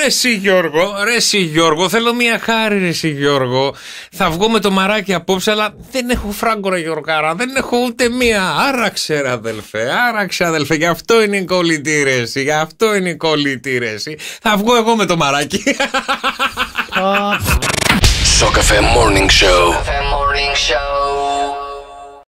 Ρε εσύ Γιώργο, θέλω μια χάρη ρε εσύ Γιώργο. Θα βγω με το μαράκι απόψε, αλλά δεν έχω φράγκο ρε Γιωργάρα, δεν έχω ούτε μία. Άραξε ρε αδελφέ, γι' αυτό είναι η κολλητή ρε εσύ, γι' αυτό είναι η κολλητή ρε εσύ. Θα βγω εγώ με το μαράκι. Σοκαφέ Morning Show.